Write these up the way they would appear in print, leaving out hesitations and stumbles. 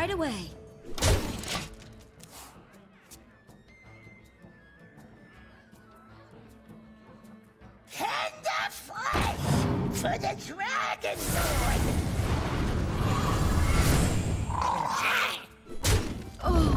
right away. Tender flesh for the Dragonborn! Oh.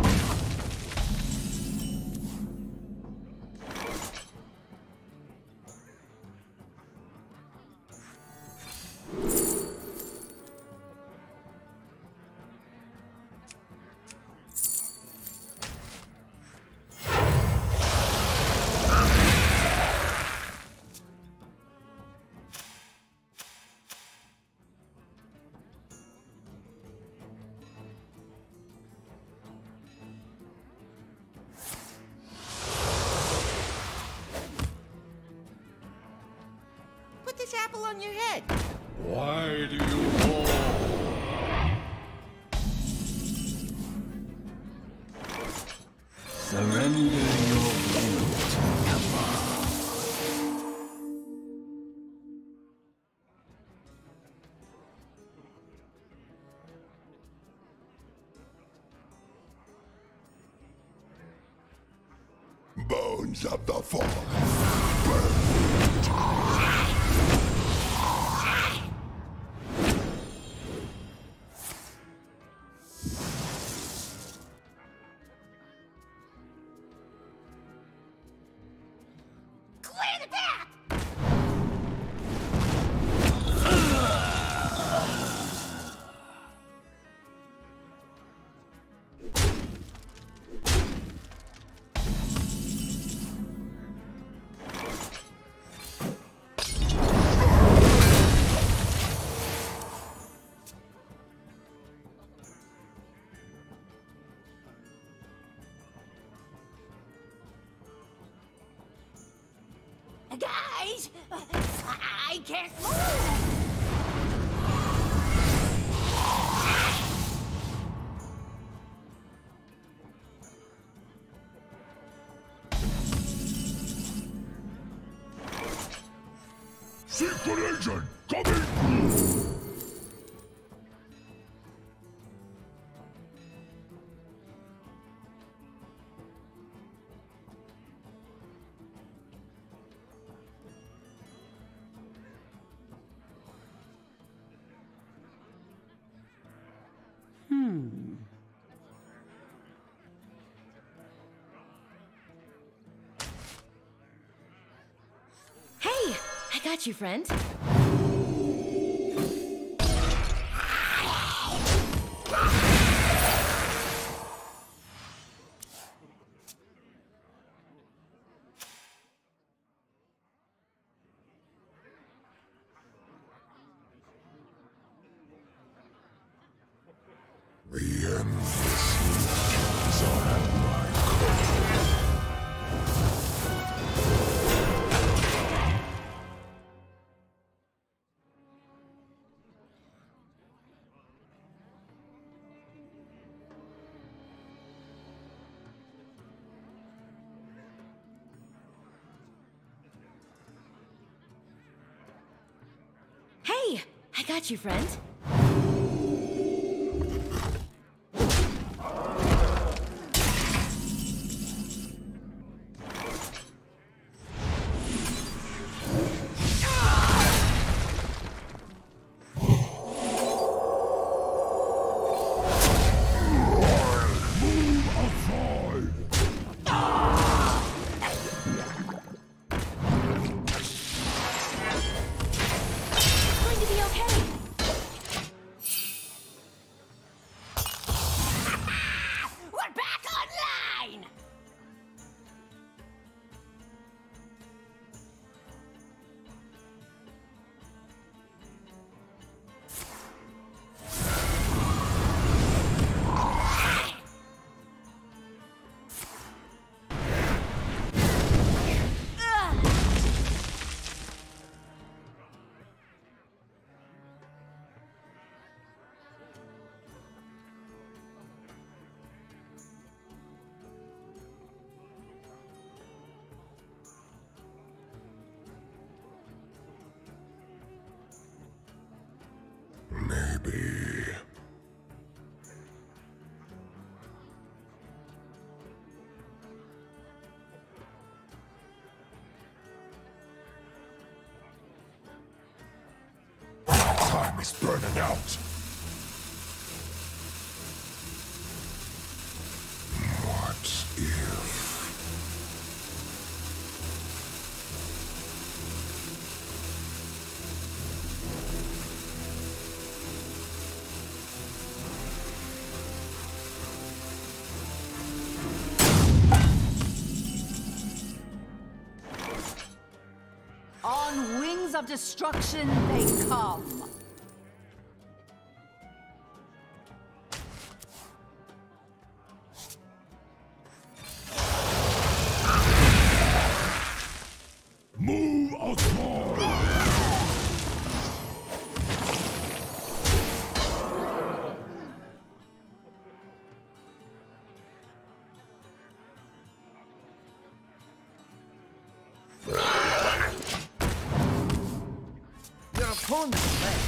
Put this apple on your head. Why do you war? Surrender your will to Kama. Bones of the fallen. Clear the path! Guys, I can't move! Secret agent coming through! Hey, I got you, friend. The endless are at my call. Hey, I got you, friend. Going to be okay. We're back online! Maybe. is burning out. What if... On wings of destruction they come. Move outside! Your opponent's left.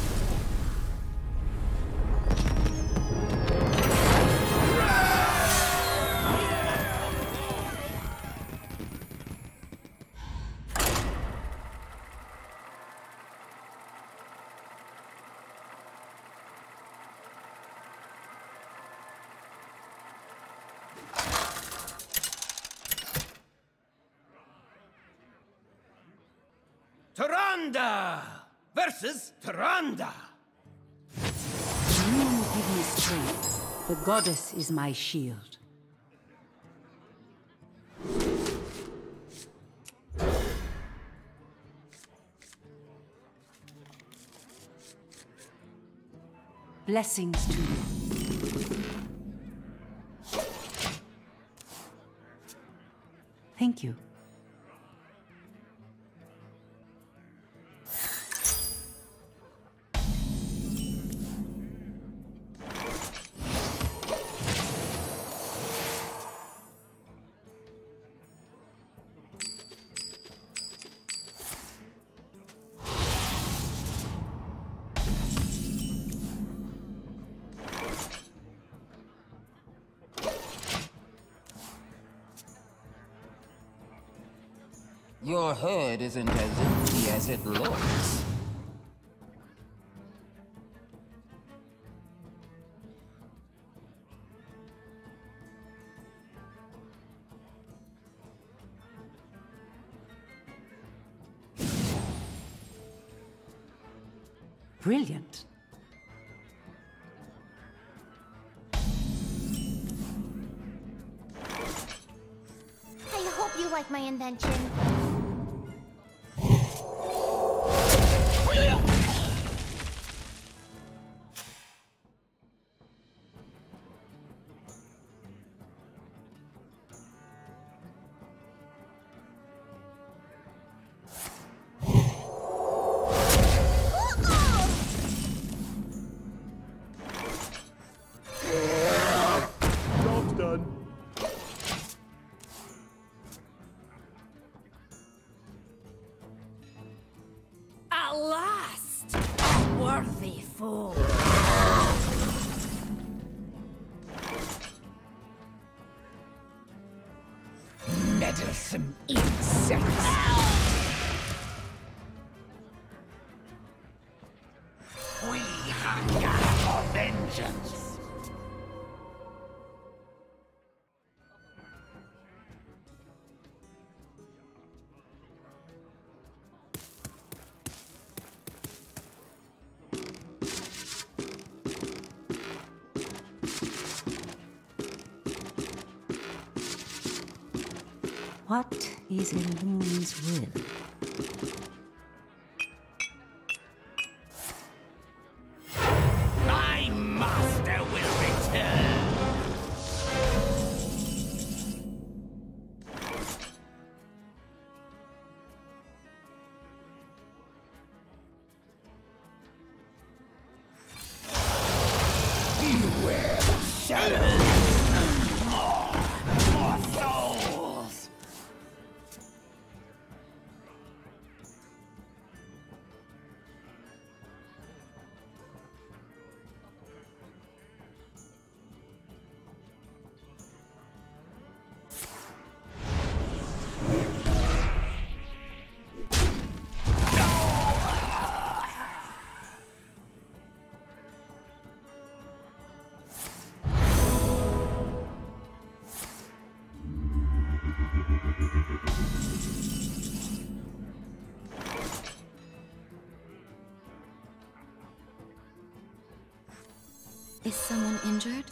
Tyrande versus Tyrande. You give me strength. The goddess is my shield. Blessings to you. Thank you. Your head isn't as empty as it looks. Brilliant. I hope you like my invention. Job's done. At last! A worthy foe. Meddlesome insects. We hunger for vengeance. What is Elune's will? My master will return. Beware the shadows. More souls. Is someone injured?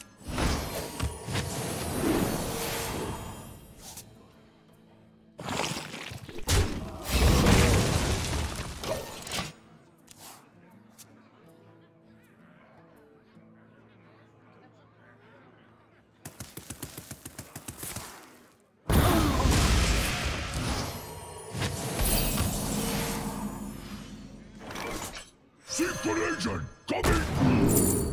Secret agent coming through!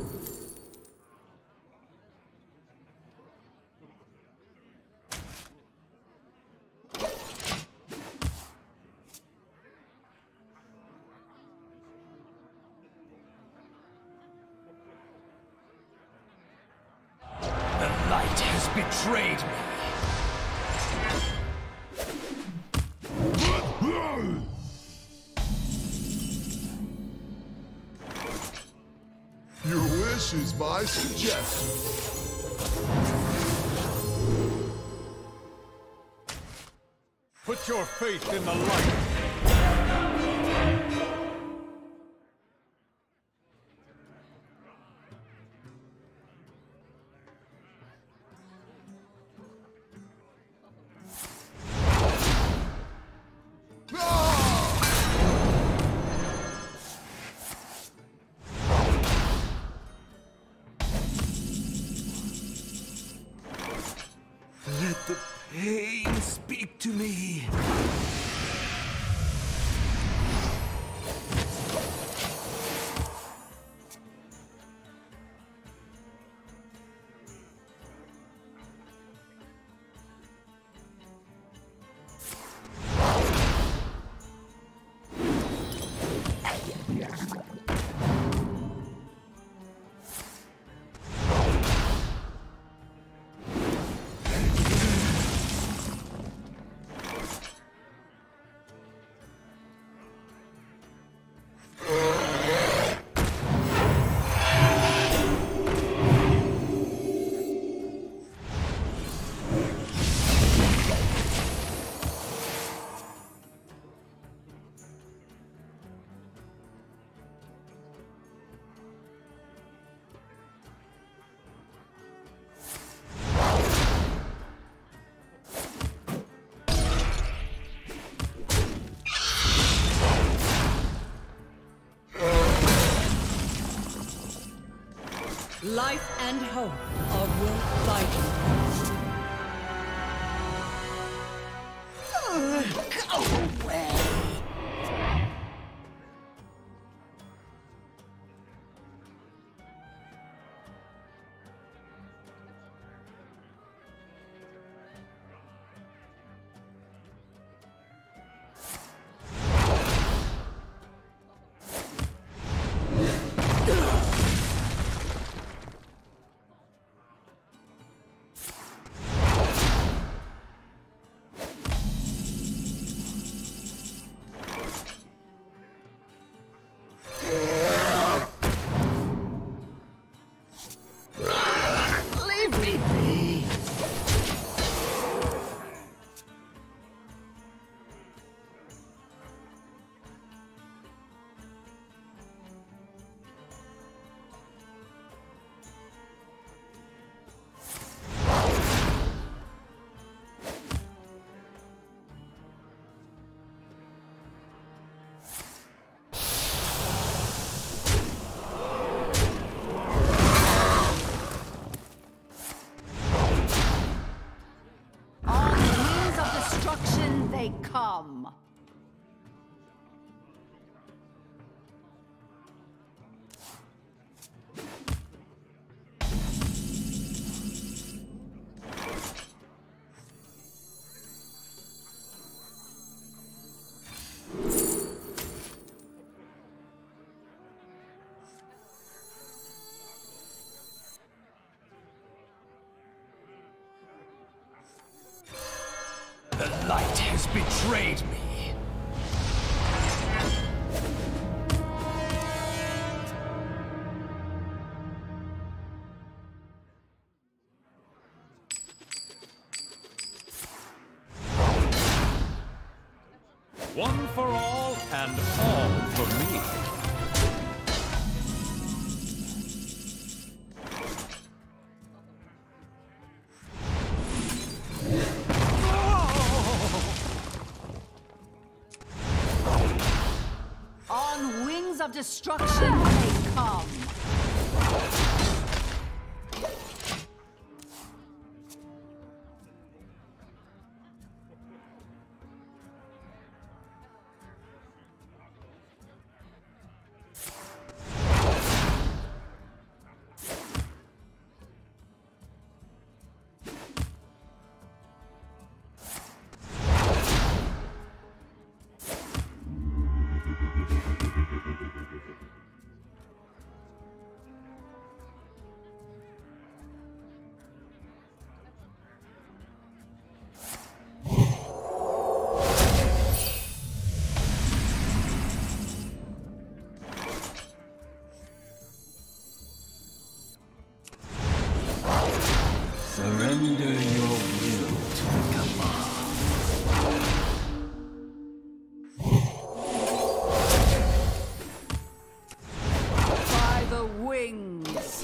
The light has betrayed me. Your wish is my suggestion. Put your faith in the light. Let the pain speak to me. Life and hope are worth fighting for. Go away! Leave me be. On the wings of destruction they come. The light has betrayed me. One for all and all for me. Hours of destruction may come. Surrender your will to the command. By the wings.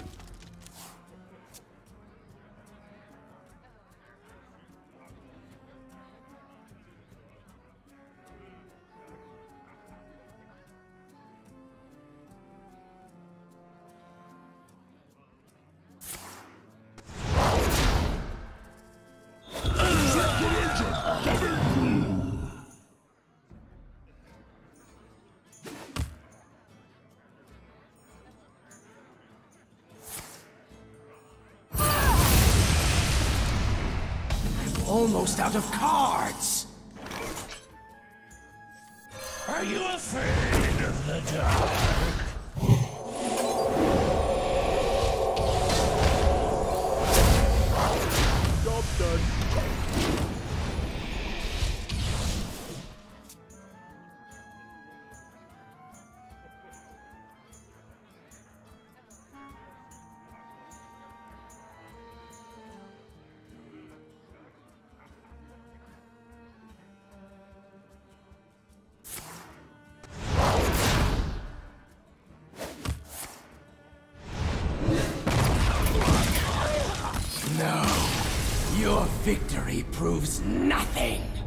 Almost out of cards! Are you afraid of the dark? Job done. No, your victory proves nothing.